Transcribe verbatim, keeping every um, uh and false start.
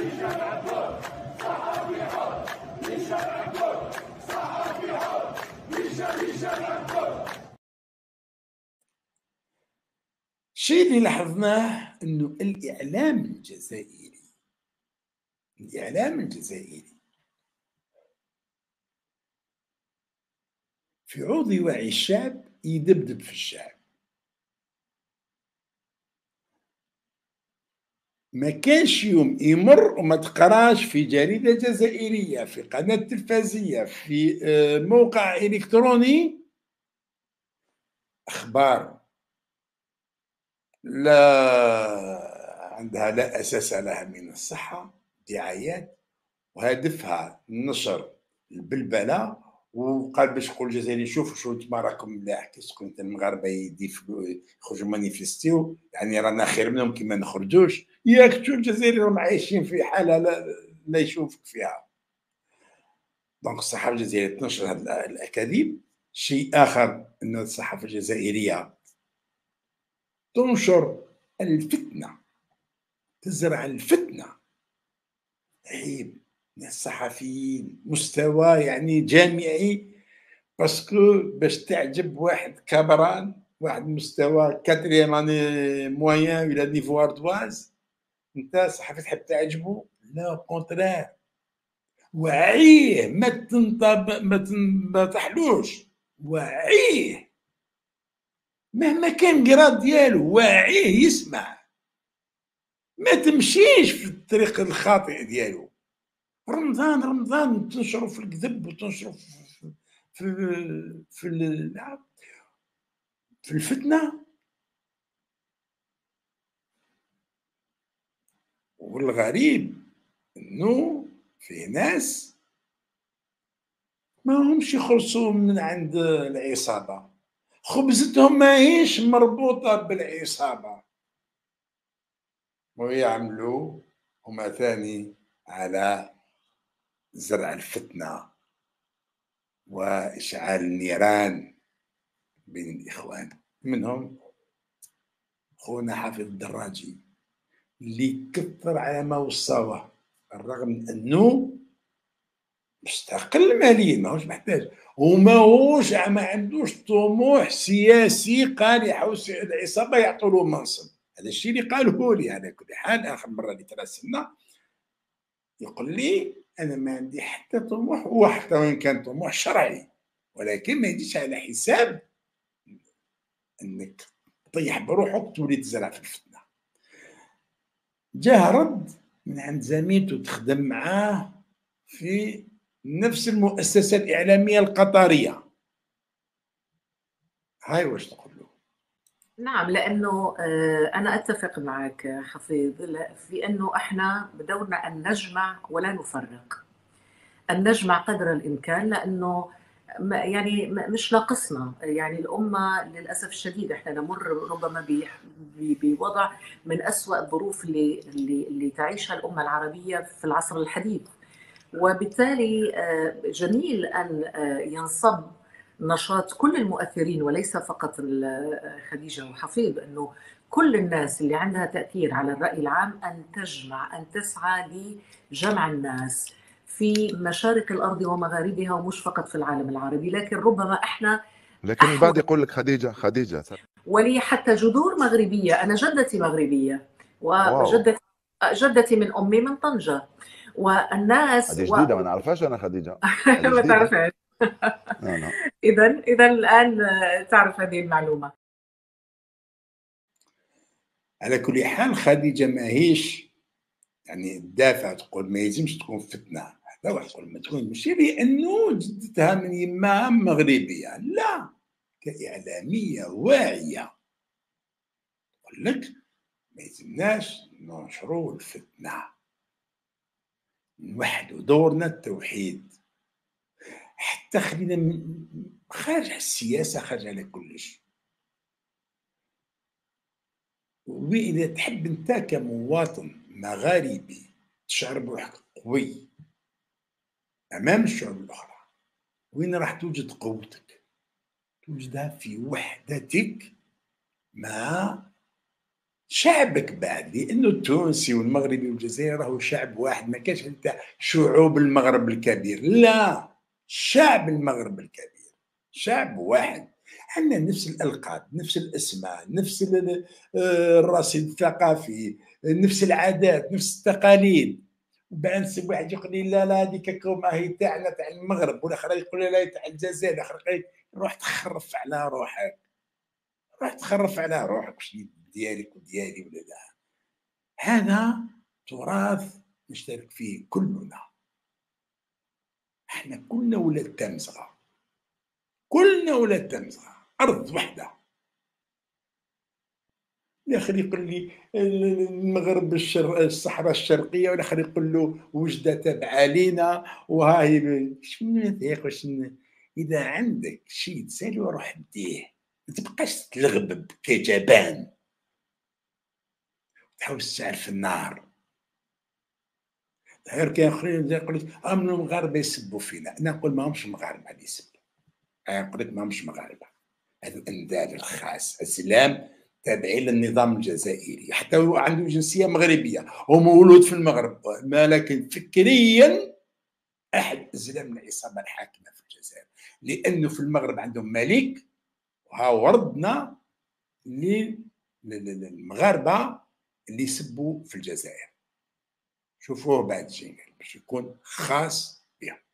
الشيء اللي لاحظناه انه الاعلام الجزائري الاعلام الجزائري في عوض يوعي الشعب يدبدب في الشعب. ما كانش يوم يمر وما تقراش في جريدة جزائرية، في قناة تلفزية، في موقع إلكتروني أخبار لا عندها لا أساس لها من الصحة، دعايات وهدفها نشر البلبلة، وقال باش يقول الجزائريين شوفوا شو انتم راكم ملاح كي تكون انت المغاربه يخرجوا مانيفيستيو، يعني رانا خير منهم كي ما نخرجوش، ياك تشوف الجزائريين راهم عايشين في حاله لا, لا يشوفك فيها. دونك الصحافه الجزائريه تنشر هذه الاكاذيب. شيء اخر ان الصحافه الجزائريه تنشر الفتنه، تزرع الفتنه. عيب الصحفيين مستوى يعني جامعي، باسكو باش تعجب واحد كبران، واحد مستوى كاتريام اني مويان ولا نيفو اردواز، انت صحفي تحب تعجبو؟ لا كونترير، وعيه ما تنطب ما تحلوش، وعيه مهما كان قراد ديالو، واعيه يسمع، ما تمشيش في الطريق الخاطئ ديالو. رمضان رمضان تنشروا في الكذب وتنشروا في في في, في الفتنه. والغريب انه فيه ناس ما همش يخلصوا من عند العصابه، خبزتهم ماهيش مربوطه بالعصابه، ويعملوا هما ثاني على زرع الفتنه واشعال النيران بين الاخوان. منهم خونا حافظ الدراجي اللي كثر على ما وصاوه، الرغم من انه مستقل ماليا ماهوش محتاج، وماهوش ما عندوش طموح سياسي قال يحوس العصابه يعطوا له منصب. هذا الشيء اللي قاله لي على كل حال. اخر مره اللي تراسلنا يقول لي انا ما عندي حتى طموح، وحتى وان كان طموح شرعي، ولكن ما يجيش على حساب انك تطيح بروحك تولي تزرع في الفتنه. جاه رد من عند زميلته تخدم معاه في نفس المؤسسة الإعلامية القطرية. هاي واش تقول له؟ نعم، لأنه أنا أتفق معك حفيظ في أنه إحنا بدورنا أن نجمع ولا نفرق، أن نجمع قدر الإمكان، لأنه يعني مش ناقصنا. يعني الأمة للأسف الشديد إحنا نمر ربما بوضع من أسوأ الظروف اللي, اللي, اللي تعيشها الأمة العربية في العصر الحديث، وبالتالي جميل أن ينصب نشاط كل المؤثرين وليس فقط خديجة وحفيظ، أنه كل الناس اللي عندها تأثير على الرأي العام أن تجمع، أن تسعى لجمع الناس في مشارق الأرض ومغاربها، ومش فقط في العالم العربي. لكن ربما إحنا لكن البعض يقول لك خديجة خديجة ولي حتى جذور مغربية. أنا جدتي مغربية، وجدتي جدتي من أمي من طنجة، والناس هذه جديدة و... ما نعرفهاش أنا خديجة. ما تعرفهاش. إذا إذا الآن تعرف هذه المعلومة. على كل حال خديجة ماهيش يعني تدافع تقول ما يلزمش تكون فتنة، هذا واحد يقول ما تكون ماشي لأنه جدتها من يماها مغربية، لا، كإعلامية واعية تقول لك ما يلزمناش ننشروا الفتنة، نوحدوا دورنا التوحيد، حتى خلينا خارج على السياسة، خارج على كلش. وإذا تحب أنت كمواطن مغاربي تشعر بروحك قوي أمام الشعوب الأخرى، وين راح توجد قوتك؟ توجدها في وحدتك مع شعبك بعد، لانه التونسي والمغربي والجزائري راهو شعب واحد، ما كاينش انت شعوب المغرب الكبير، لا، شعب المغرب الكبير شعب واحد. عندنا نفس الالقاب، نفس الاسماء، نفس ال- آه، الرصيد الثقافي، نفس العادات، نفس التقاليد. وبعد واحد يقول لي لا لا هذيك كوما هي تاعنا تاع المغرب، والاخر يقول لي لا تاع الجزائر، الاخر يقول لي روح تخرف على روحك، روح تخرف على روحك، واش ديالك وديالي ولا لا. هذا تراث نشترك فيه كلنا، احنا كلنا ولاد تمزغه، كلنا ولاد تمزغه، ارض وحده. الاخر يقول لي المغرب الشر... الصحراء الشرقيه، والاخر يقول له وجده تابعه لينا، وهاي شنو هذاك واش ن- اذا عندك شيء تسالي روح ديه، ما تبقاش تلغبب كجبان تحاول تشعل في النار. غير كاين اخرين يقول لك ام المغاربه يسبوا فينا، انا نقول ماهمش مغاربه اللي يسبوا، انا نقول لك ماهمش مغاربه، هذو اندال الخاص اسلام تابعين للنظام الجزائري، حتى هو عنده جنسيه مغربيه، هو مولود في المغرب، ما لكن فكريا احد ازلام العصابه الحاكمه في الجزائر، لانه في المغرب عندهم ملك، وها وردنا للمغاربه اللي يسبوا في الجزائر. شوفوه بعد الجينيال باش يكون خاص بهم.